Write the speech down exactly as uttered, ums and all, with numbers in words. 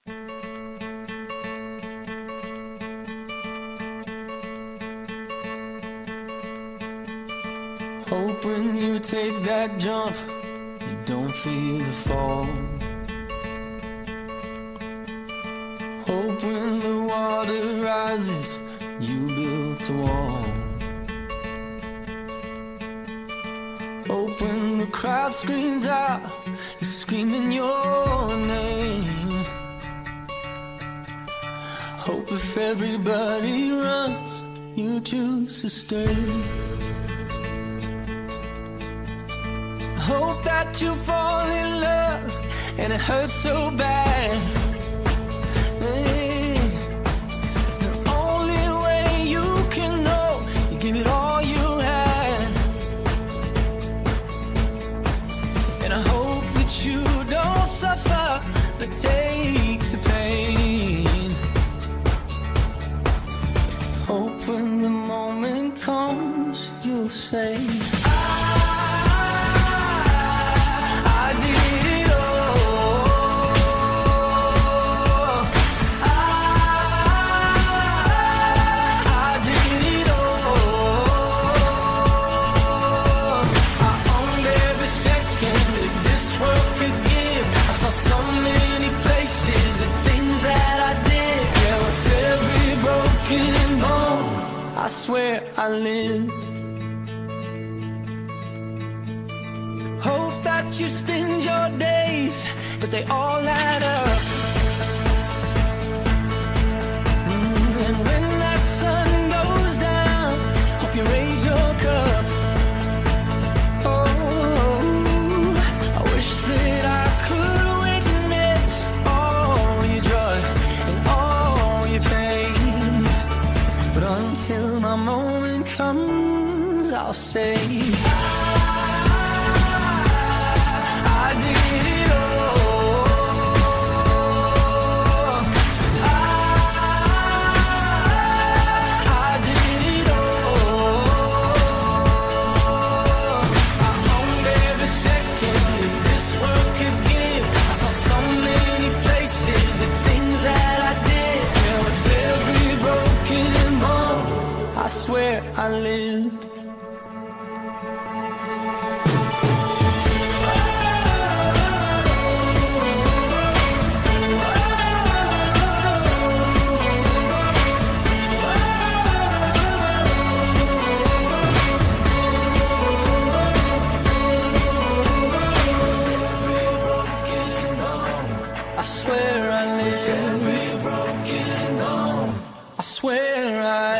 Hope when you take that jump, you don't feel the fall. Hope when the water rises, you built a wall. Hope when the crowd screams out, you're screaming your name. Hope if everybody runs, you choose to stay. Hope that you fall in love and it hurts so bad. Hey, the only way you can know, you give it all you had. And I hope that you don't suffer, but take the pain. Hope when the moment comes, you'll say, I swear I lived. Hope that you spend your days, but they all add up. Mm, and when that sun goes down, hope you raise your cup. Oh, I wish that I could witness all your joy and all your pain, but until my moment comes, I'll say, I lived. I swear I lived. Every broken home, I swear I